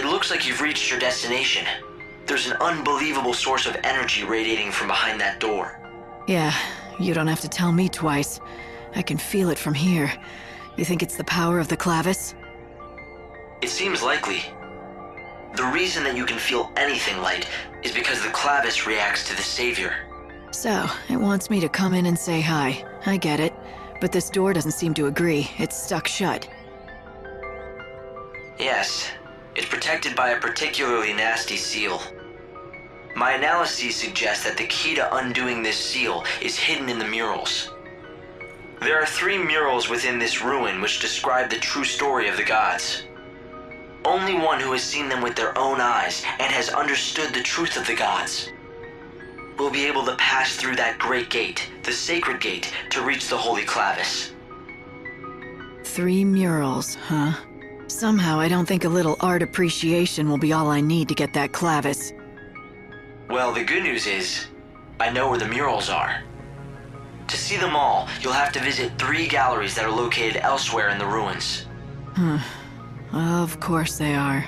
It looks like you've reached your destination. There's an unbelievable source of energy radiating from behind that door. Yeah, you don't have to tell me twice. I can feel it from here. You think it's the power of the clavis? It seems likely. The reason that you can feel anything light is because the clavis reacts to the savior. So, it wants me to come in and say hi. I get it. But this door doesn't seem to agree. It's stuck shut. Yes, it's protected by a particularly nasty seal. My analyses suggest that the key to undoing this seal is hidden in the murals. There are 3 murals within this ruin which describe the true story of the gods. Only one who has seen them with their own eyes and has understood the truth of the gods will be able to pass through that great gate, the sacred gate, to reach the Holy Clavis. 3 murals, huh? Somehow I don't think a little art appreciation will be all I need to get that clavis. Well, the good news is, I know where the murals are. To see them all, you'll have to visit 3 galleries that are located elsewhere in the ruins. Of course they are.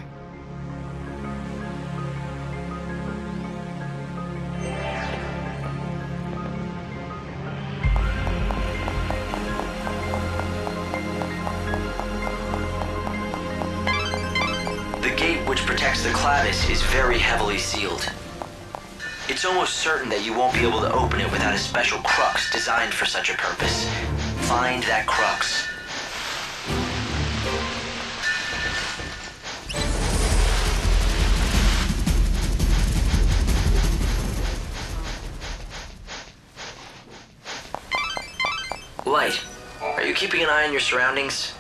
The gate which protects the clavis is very heavily sealed. It's almost certain that you won't be able to open it without a special crux designed for such a purpose. Find that crux. Light, are you keeping an eye on your surroundings?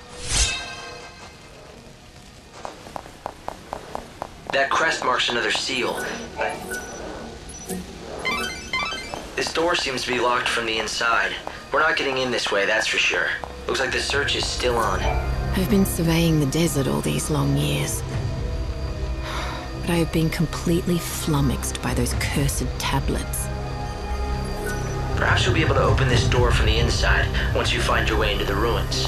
That crest marks another seal. This door seems to be locked from the inside. We're not getting in this way, that's for sure. Looks like the search is still on. I've been surveying the desert all these long years. But I have been completely flummoxed by those cursed tablets. Perhaps you'll be able to open this door from the inside once you find your way into the ruins.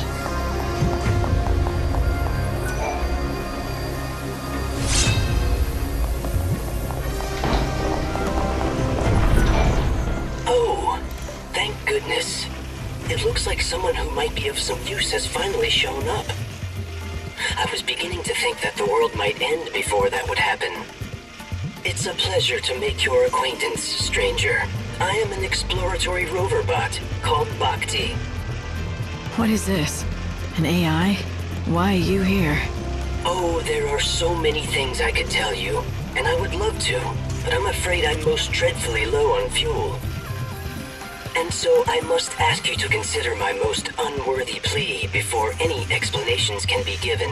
Oh, thank goodness. It looks like someone who might be of some use has finally shown up. I was beginning to think that the world might end before that would happen. It's a pleasure to make your acquaintance, stranger. I am an exploratory rover bot called Bhakti. What is this? An AI? Why are you here? Oh, there are so many things I could tell you, and I would love to, but I'm afraid I'm most dreadfully low on fuel. And so I must ask you to consider my most unworthy plea before any explanations can be given.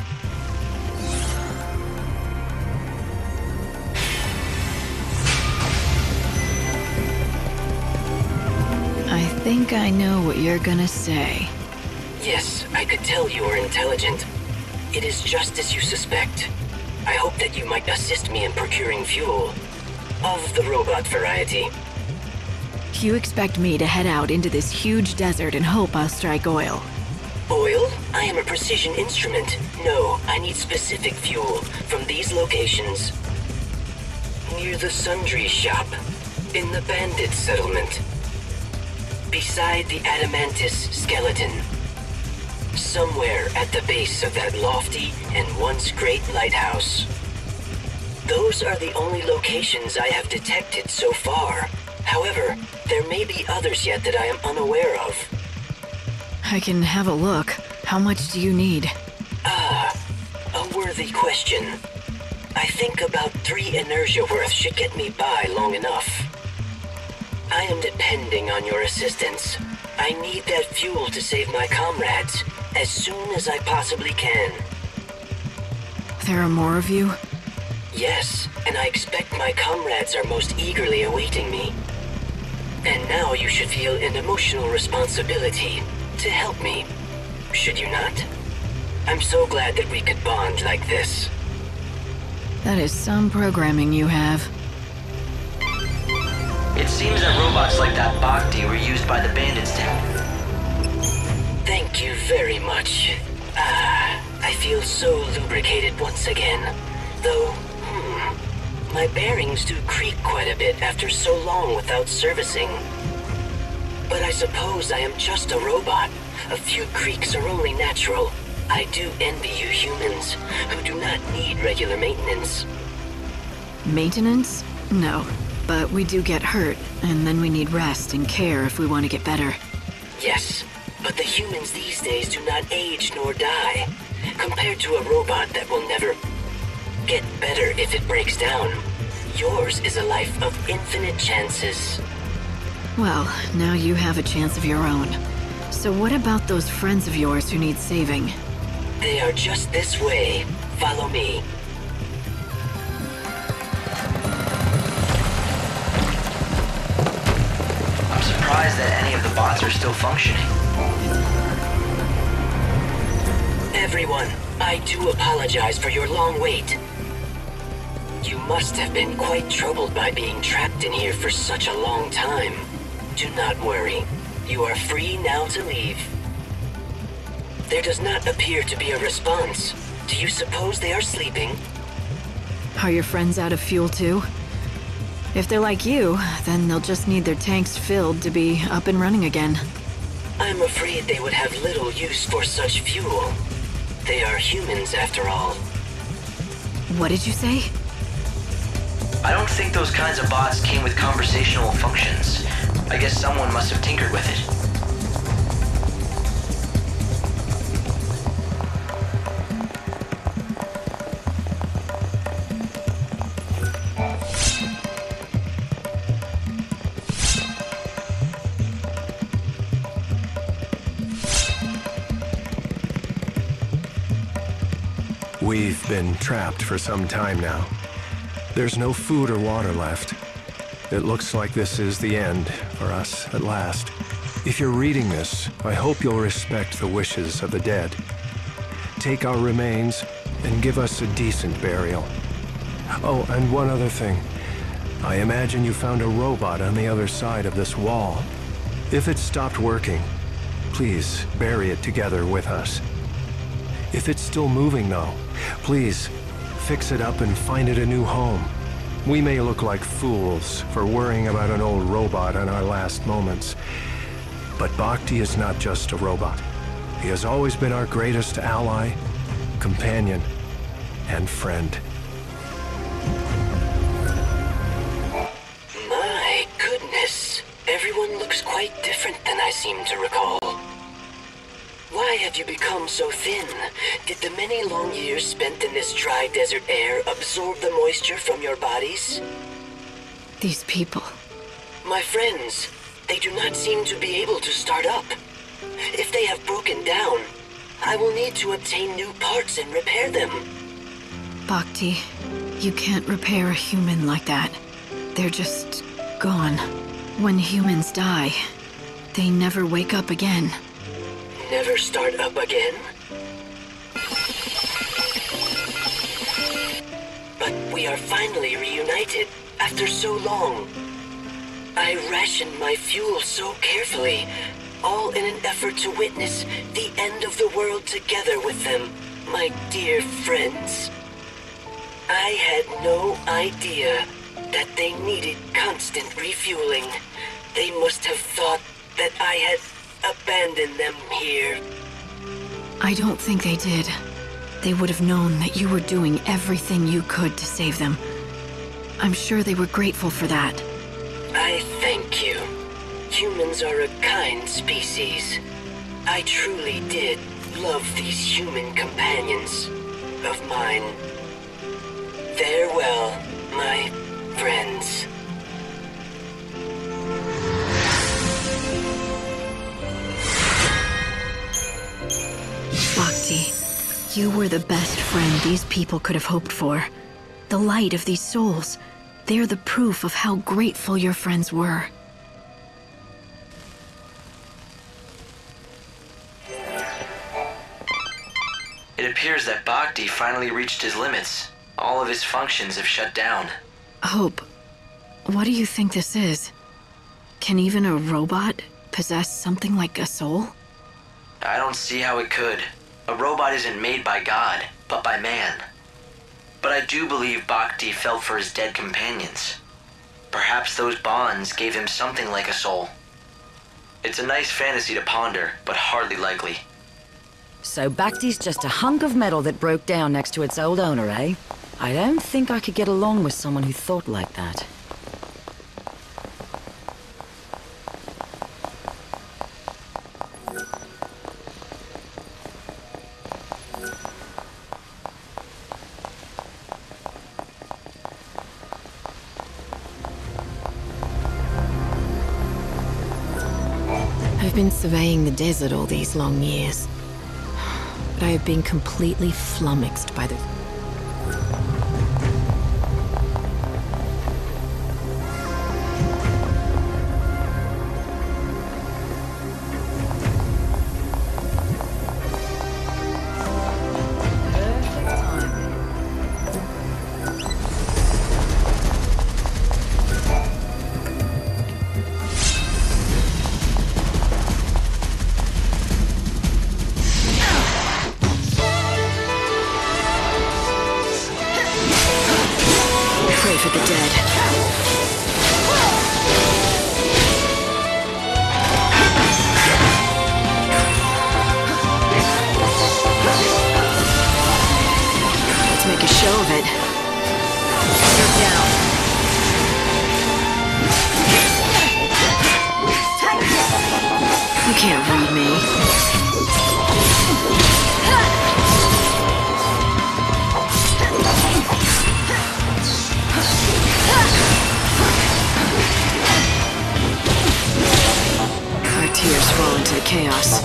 I think I know what you're gonna say. Yes, I could tell you are intelligent. It is just as you suspect. I hope that you might assist me in procuring fuel. Of the robot variety. You expect me to head out into this huge desert and hope I'll strike oil? Oil? I am a precision instrument. No, I need specific fuel from these locations. Near the sundry shop. In the bandit settlement. Beside the Adamantis skeleton. Somewhere at the base of that lofty and once great lighthouse. Those are the only locations I have detected so far. However, there may be others yet that I am unaware of. I can have a look. How much do you need? A worthy question. I think about 3 inertia worth should get me by long enough. I am depending on your assistance. I need that fuel to save my comrades as soon as I possibly can. There are more of you? Yes, and I expect my comrades are most eagerly awaiting me. And now you should feel an emotional responsibility to help me, should you not? I'm so glad that we could bond like this. That is some programming you have. It seems that robots like that Bhakti were used by the bandits to Thank you very much. I feel so lubricated once again. Though, my bearings do creak quite a bit after so long without servicing. But I suppose I am just a robot. A few creaks are only natural. I do envy you humans, who do not need regular maintenance. Maintenance? No. But we do get hurt, and then we need rest and care if we want to get better. Yes, but the humans these days do not age nor die, compared to a robot that will never get better if it breaks down. Yours is a life of infinite chances. Well, now you have a chance of your own. So what about those friends of yours who need saving? They are just this way. Follow me. I'm surprised that any of the bots are still functioning. Everyone, I do apologize for your long wait. You must have been quite troubled by being trapped in here for such a long time. Do not worry. You are free now to leave. There does not appear to be a response. Do you suppose they are sleeping? Are your friends out of fuel too? If they're like you, then they'll just need their tanks filled to be up and running again. I'm afraid they would have little use for such fuel. They are humans after all. What did you say? I don't think those kinds of bots came with conversational functions. I guess someone must have tinkered with it. We've been trapped for some time now. There's no food or water left. It looks like this is the end for us at last. If you're reading this, I hope you'll respect the wishes of the dead. Take our remains and give us a decent burial. Oh, and one other thing. I imagine you found a robot on the other side of this wall. If it stopped working, please bury it together with us. If it's still moving though, please fix it up and find it a new home. We may look like fools for worrying about an old robot in our last moments, but Bhakti is not just a robot. He has always been our greatest ally, companion, and friend. My goodness. Everyone looks quite different than I seem to recall. Why have you become so thin? Did the many long years spent in this dry desert air absorb the moisture from your bodies? These people. My friends, they do not seem to be able to start up. If they have broken down, I will need to obtain new parts and repair them. Bhakti, you can't repair a human like that. They're just gone. When humans die, they never wake up again. Never start up again? But we are finally reunited after so long. I rationed my fuel so carefully, all in an effort to witness the end of the world together with them, my dear friends. I had no idea that they needed constant refueling. They must have thought that I had abandoned them here. I don't think they did. They would have known that you were doing everything you could to save them. I'm sure they were grateful for that. I thank you. Humans are a kind species. I truly did love these human companions of mine. Farewell, my friends. Bhakti, you were the best friend these people could have hoped for. The light of these souls. They're the proof of how grateful your friends were. It appears that Bhakti finally reached his limits. All of his functions have shut down. Hope, what do you think this is? Can even a robot possess something like a soul? I don't see how it could. A robot isn't made by God, but by man. but I do believe Bhakti felt for his dead companions. Perhaps those bonds gave him something like a soul. It's a nice fantasy to ponder, but hardly likely. So Bhakti's just a hunk of metal that broke down next to its old owner, eh? I don't think I could get along with someone who thought like that. I've been surveying the desert all these long years, but I have been completely flummoxed by the... For the dead. Let's make a show of it. You're down. You can't read me. Our tears fall into the chaos.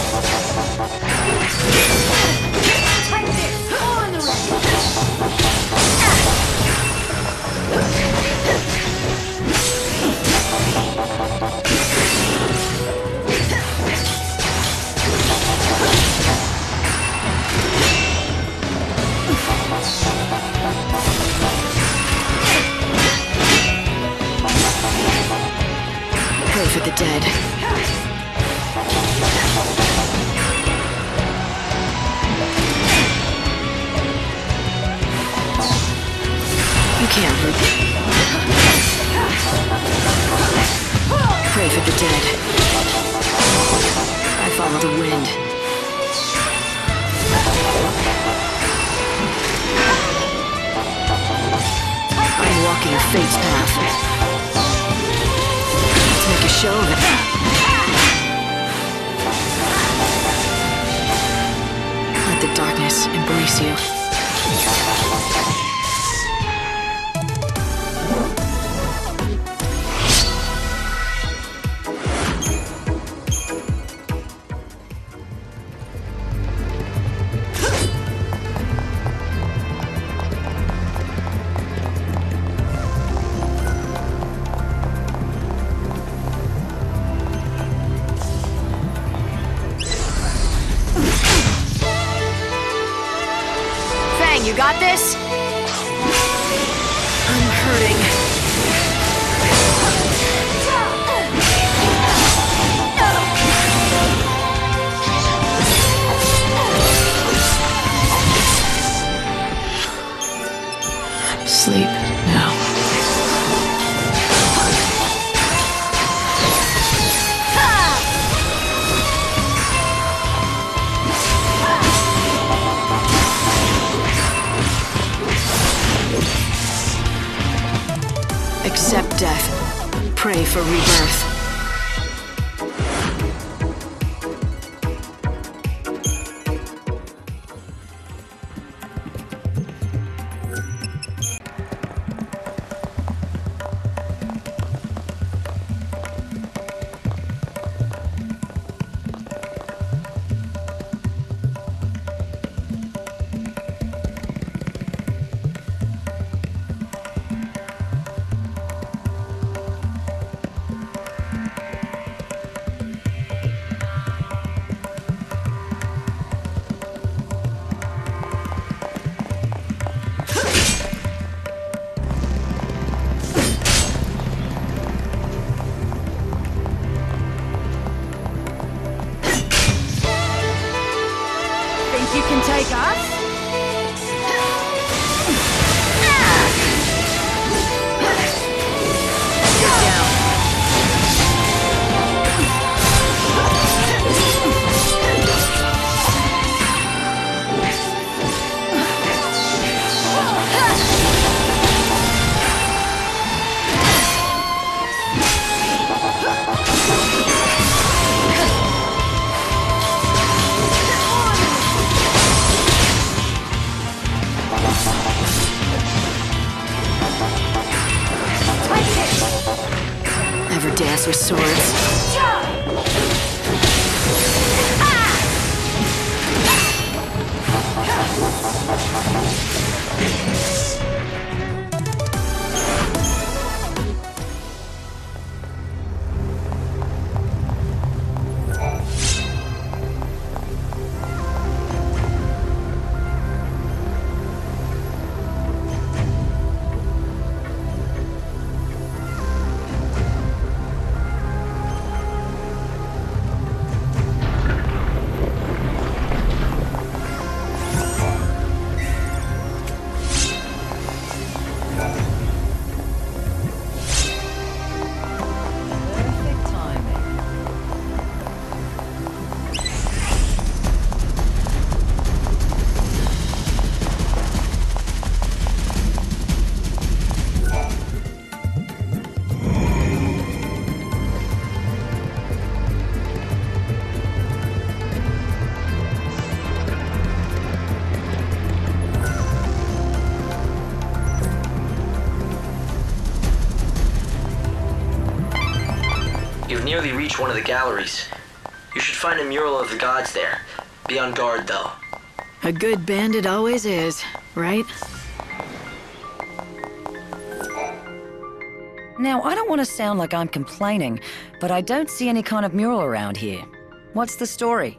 Pray for the dead. You can't hurt me. Pray for the dead. I follow the wind. I'm walking fate's path. Make a show of it. Let the darkness embrace you. You got this? I'm hurting. Sleep now. Accept death. Pray for rebirth. with swords. You've nearly reached one of the galleries. You should find a mural of the gods there. Be on guard, though. A good bandit always is, right? Now, I don't want to sound like I'm complaining, but I don't see any kind of mural around here. What's the story?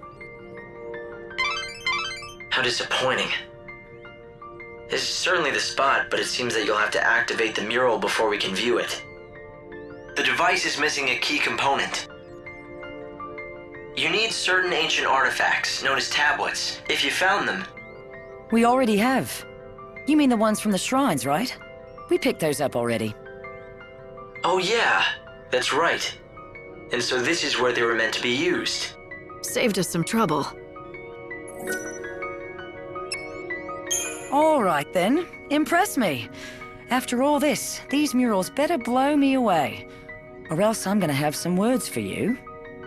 How disappointing. This is certainly the spot, but it seems that you'll have to activate the mural before we can view it. The device is missing a key component. You need certain ancient artifacts, known as tablets, if you found them. We already have. You mean the ones from the shrines, right? We picked those up already. Oh yeah, that's right. And so this is where they were meant to be used. Saved us some trouble. All right then, impress me. After all this, these murals better blow me away. Or else I'm gonna have some words for you.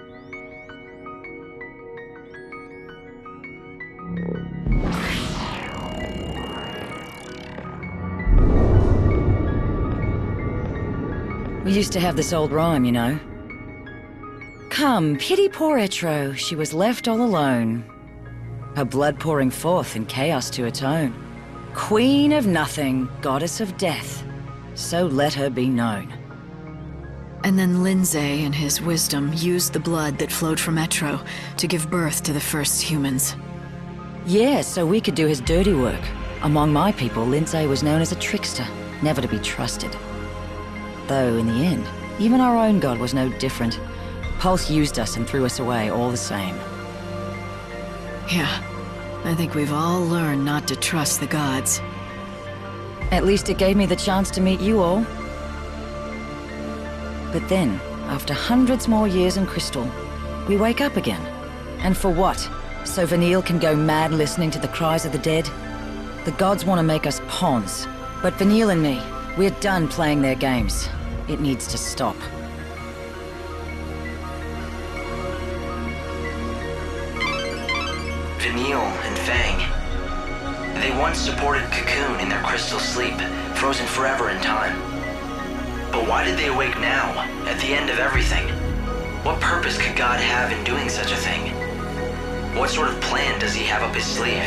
We used to have this old rhyme, you know. Come, pity poor Etro, she was left all alone. Her blood pouring forth in chaos to atone. Queen of nothing, goddess of death, so let her be known. And then Lindsay, in his wisdom, used the blood that flowed from Etro to give birth to the first humans. Yeah, so we could do his dirty work. Among my people, Lindsay was known as a trickster, never to be trusted. Though, in the end, even our own god was no different. Pulse used us and threw us away all the same. Yeah, I think we've all learned not to trust the gods. At least it gave me the chance to meet you all. But then, after hundreds more years in Crystal, we wake up again. And for what? So Vanille can go mad listening to the cries of the dead? The gods want to make us pawns. But Vanille and me, we're done playing their games. It needs to stop. Vanille and Fang. They once supported Cocoon in their crystal sleep, frozen forever in time. But why did they awake now, at the end of everything? What purpose could God have in doing such a thing? What sort of plan does he have up his sleeve?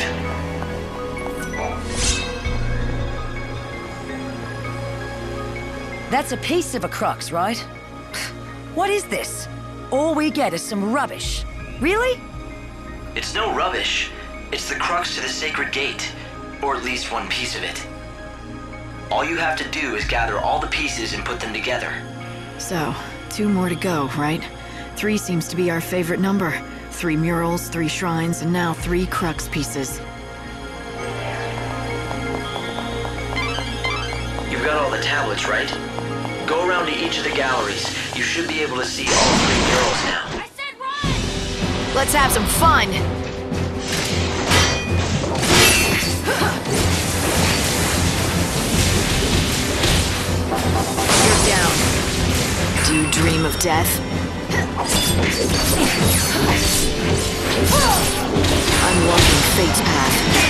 That's a piece of a crux, right? What is this? All we get is some rubbish. Really? It's no rubbish. It's the crux to the sacred gate, or at least one piece of it. All you have to do is gather all the pieces and put them together. So, 2 more to go, right? 3 seems to be our favorite number. 3 murals, 3 shrines, and now 3 crux pieces. You've got all the tablets, right? Go around to each of the galleries. You should be able to see all 3 murals now. I said run! Let's have some fun! You're down. Do you dream of death? I'm walking fate's path.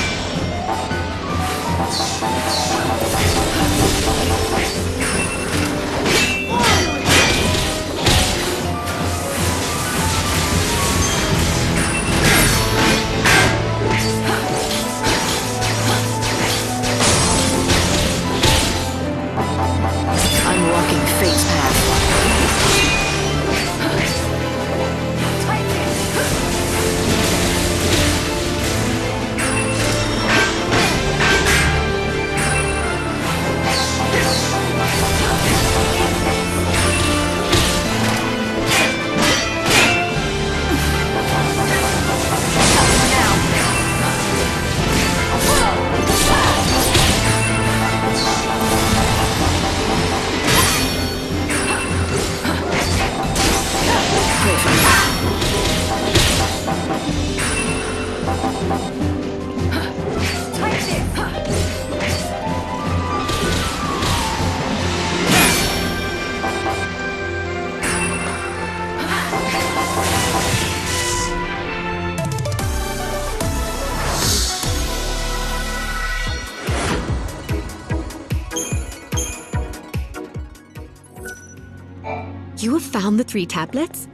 You have found the 3 tablets?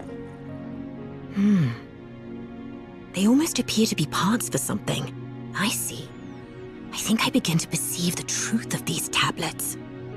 They almost appear to be parts for something. I see. I think I begin to perceive the truth of these tablets.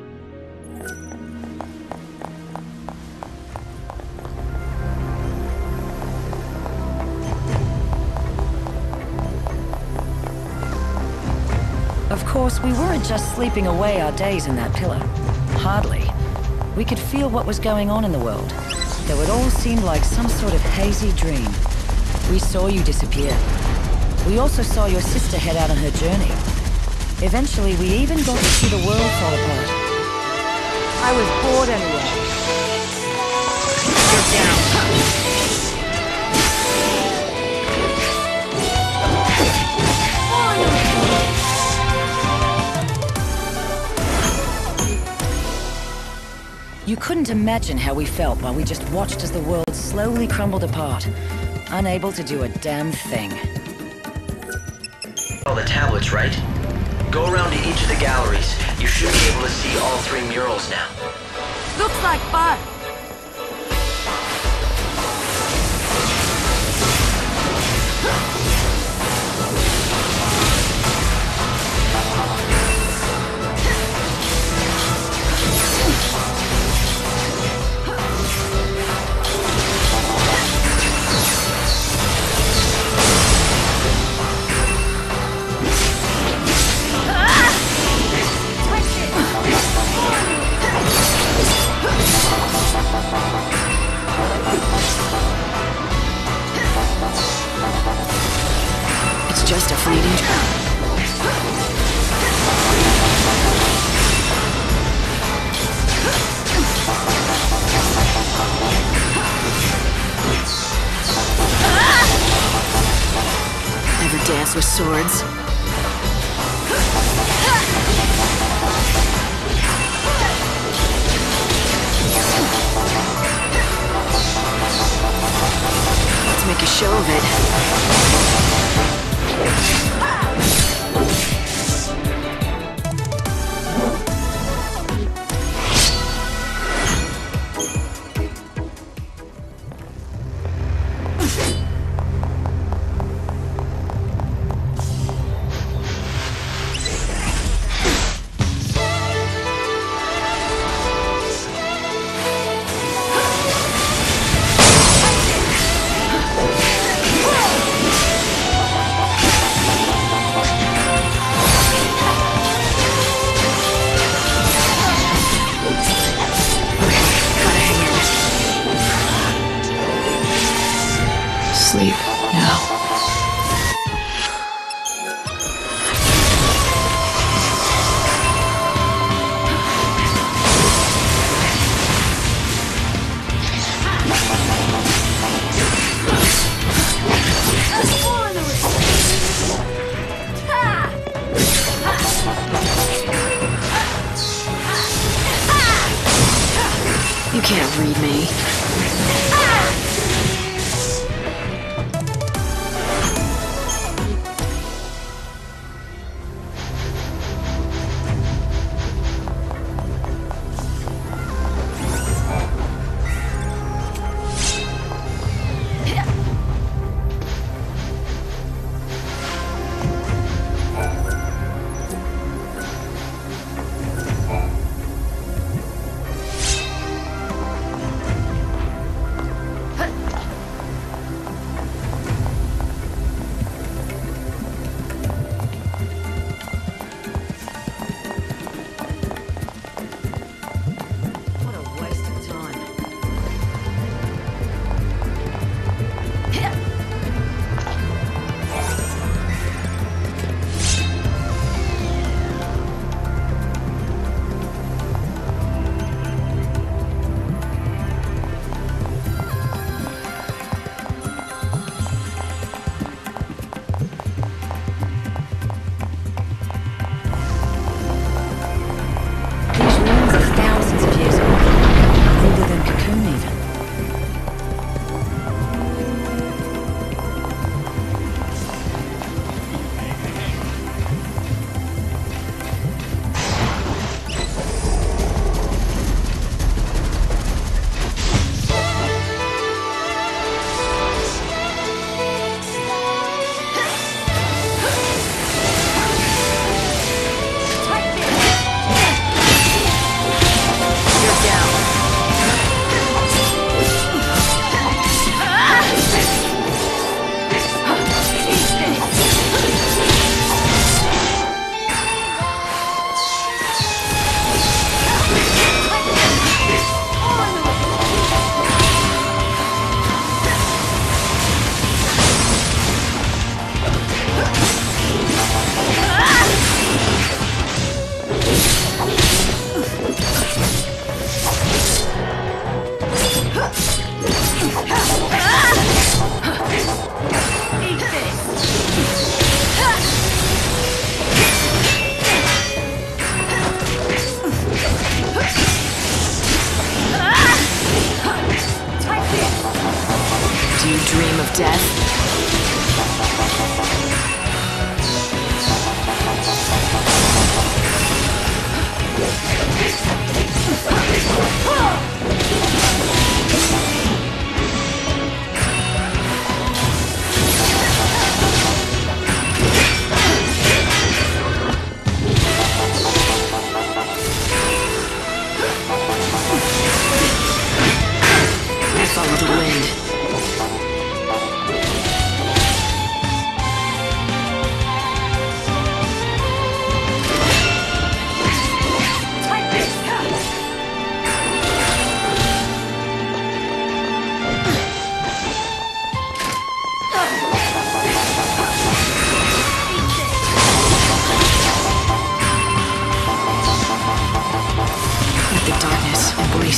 Of course, we weren't just sleeping away our days in that pillar. Hardly. We could feel what was going on in the world, though it all seemed like some sort of hazy dream. We saw you disappear. We also saw your sister head out on her journey. Eventually, we even got to see the world fall apart. I was bored anyway. Get down. You couldn't imagine how we felt while we just watched as the world slowly crumbled apart, unable to do a damn thing. All the tablets, right? Go around to each of the galleries. You should be able to see all 3 murals now. Looks like fun. It's just a fleeting trap. Ever dance with swords? Let's make a show of it. Sleep now. You can't read me.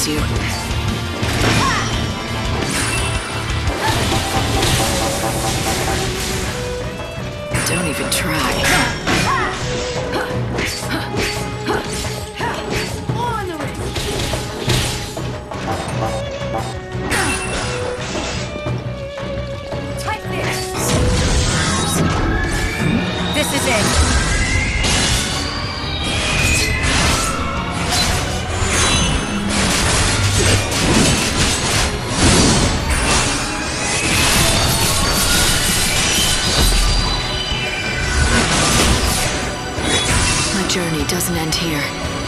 trust you. Don't even try. Take this! This is it! My journey doesn't end here.